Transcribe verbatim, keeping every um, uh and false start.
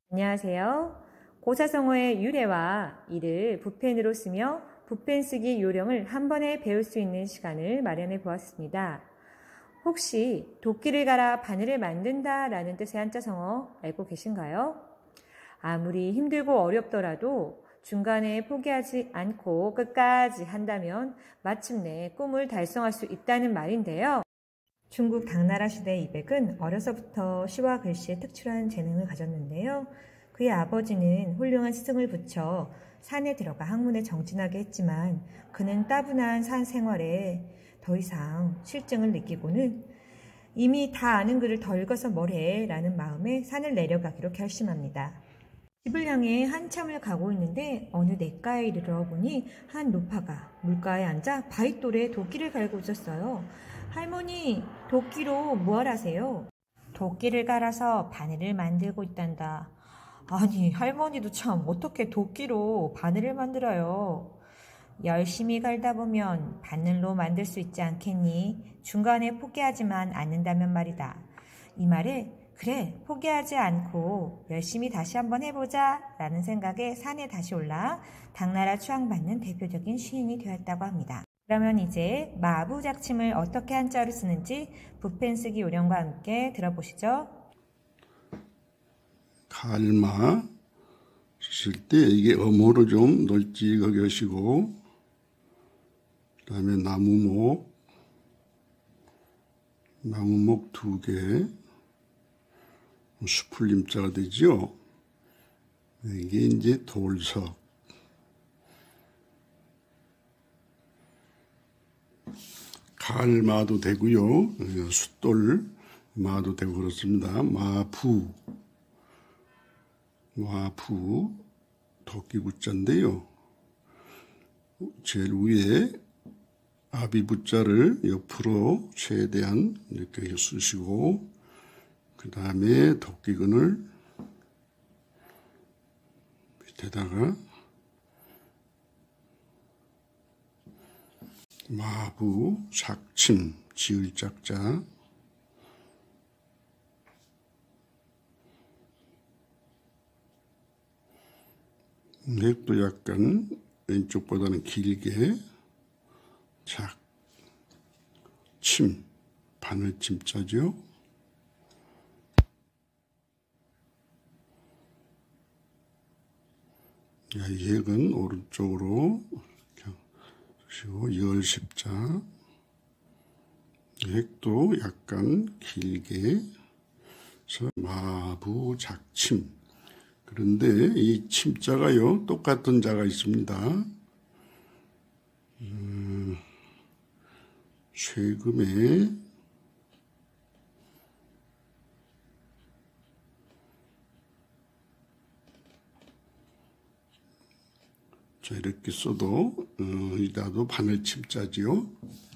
안녕하세요. 고사성어의 유래와 이를 붓펜으로 쓰며 붓펜 쓰기 요령을 한 번에 배울 수 있는 시간을 마련해 보았습니다. 혹시 도끼를 갈아 바늘을 만든다 라는 뜻의 한자성어 알고 계신가요? 아무리 힘들고 어렵더라도 중간에 포기하지 않고 끝까지 한다면 마침내 꿈을 달성할 수 있다는 말인데요. 중국 당나라 시대 이백은 어려서부터 시와 글씨에 특출한 재능을 가졌는데요. 그의 아버지는 훌륭한 스승을 붙여 산에 들어가 학문에 정진하게 했지만 그는 따분한 산 생활에 더 이상 실증을 느끼고는 이미 다 아는 글을 더 읽어서 뭘 해 라는 마음에 산을 내려가기로 결심합니다. 집을 향해 한참을 가고 있는데 어느 냇가에 이르러 보니 한 노파가 물가에 앉아 바윗돌에 도끼를 갈고 있었어요. 할머니, 도끼로 무얼 하세요? 도끼를 갈아서 바늘을 만들고 있단다. 아니, 할머니도 참 어떻게 도끼로 바늘을 만들어요? 열심히 갈다 보면 바늘로 만들 수 있지 않겠니? 중간에 포기하지만 않는다면 말이다. 이 말에 그래, 포기하지 않고 열심히 다시 한번 해보자 라는 생각에 산에 다시 올라 당나라 추앙받는 대표적인 시인이 되었다고 합니다. 그러면 이제 마부작침을 어떻게 한자로 쓰는지 붓펜 쓰기 요령과 함께 들어보시죠. 갈마 쓰실 때 이게 어모로 좀 널찍하게 하시고, 그 다음에 나무목, 나무목 두 개, 수풀림자가 되죠. 이게 이제 돌석. 갈마도 되고요. 숫돌마도 되고 그렇습니다. 마부, 마부, 도끼부자인데요. 제일 위에 아비부자를 옆으로 최대한 이렇게 쓰시고, 그 다음에 도끼근을 밑에다가 마부, 작침, 지을 작자, 넥도 약간 왼쪽보다는 길게, 작, 침, 바늘침자죠. 이 핵은 오른쪽으로 그리고 열십자, 핵도 약간 길게 해서 마부, 작침. 그런데 이 침자가요, 똑같은 자가 있습니다. 음, 최금에 자, 이렇게 써도 어, 이다도 바늘 침자지요.